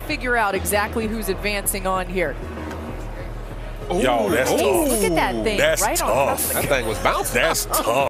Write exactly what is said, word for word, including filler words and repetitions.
figure out exactly who's advancing on here. Yo, that's Jeez, tough. look at that thing. That's right tough. on top of the That thing was bouncing. That's tough.